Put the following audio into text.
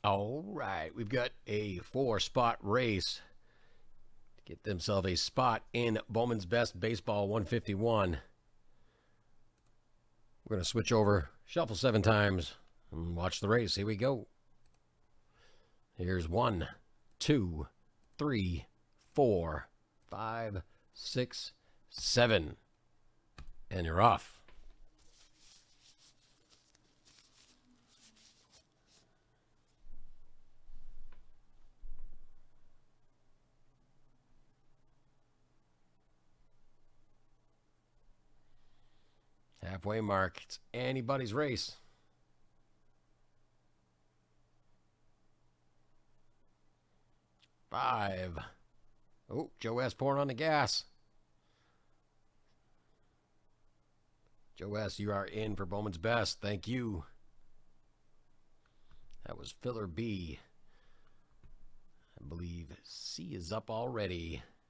All right, we've got a 4-spot race to get themselves a spot in Bowman's Best Baseball 151. We're going to switch over, shuffle 7 times, and watch the race. Here we go. Here's 1, 2, 3, 4, 5, 6, 7. And you're off. Halfway mark. It's anybody's race. Five. Oh, Joe S. pouring on the gas. Joe S., you are in for Bowman's Best. Thank you. That was filler B. I believe C is up already.